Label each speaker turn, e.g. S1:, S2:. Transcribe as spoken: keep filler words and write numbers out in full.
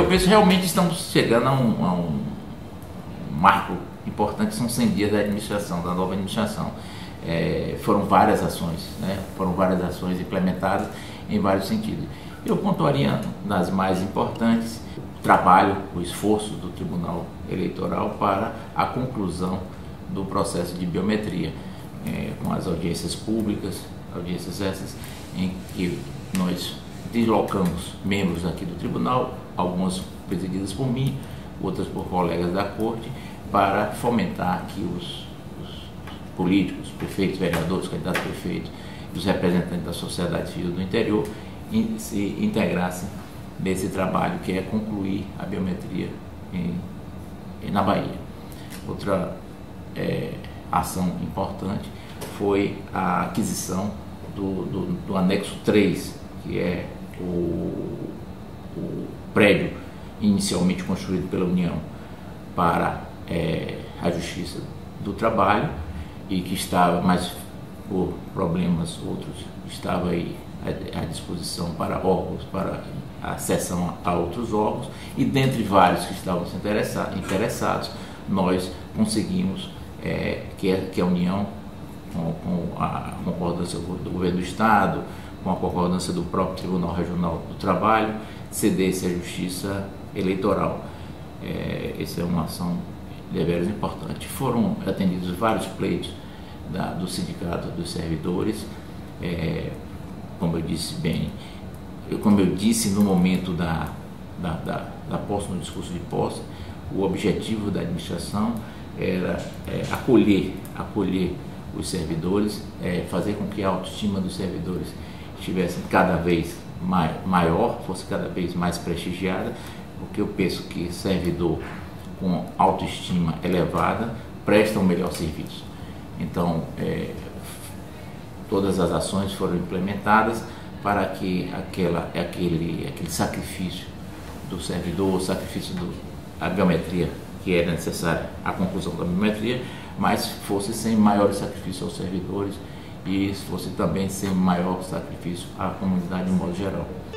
S1: eu penso que realmente estamos chegando a um, a um marco importante, são cem dias da administração, da nova administração. É, foram várias ações, né? Foram várias ações implementadas em vários sentidos. Eu pontuaria nas mais importantes o trabalho, o esforço do Tribunal Eleitoral para a conclusão do processo de biometria, é, com as audiências públicas, audiências essas em que nós deslocamos membros aqui do tribunal, algumas presididas por mim, outras por colegas da corte, para fomentar que os, os políticos, prefeitos, vereadores, candidatos a prefeitos, os representantes da sociedade civil do interior in, se integrassem nesse trabalho que é concluir a biometria em, em, na Bahia. Outra é, ação importante foi a aquisição do, do, do anexo três, que é o, o prédio inicialmente construído pela União para é, a Justiça do Trabalho e que estava, mas por problemas outros, estava aí à, à disposição para órgãos, para a cessão a outros órgãos, e dentre vários que estavam interessados, interessados nós conseguimos é, que, a, que a União, com, com a concordância do Governo do Estado, com a concordância do próprio Tribunal Regional do Trabalho, cedesse à Justiça Eleitoral. É, essa é uma ação deveras importante. Foram atendidos vários pleitos da, do Sindicato dos Servidores, é, como eu disse bem, eu, como eu disse no momento da, da, da, da posse, no discurso de posse, o objetivo da administração era é, acolher, acolher os servidores, é, fazer com que a autoestima dos servidores estivesse cada vez mai, maior, fosse cada vez mais prestigiada, porque eu penso que servidor com autoestima elevada presta um melhor serviço. Então, é, todas as ações foram implementadas para que aquela, aquele, aquele sacrifício do servidor, o sacrifício da biometria, que era necessária a conclusão da biometria, mas fosse sem maior sacrifício aos servidores e fosse também sem maior sacrifício à comunidade de modo geral.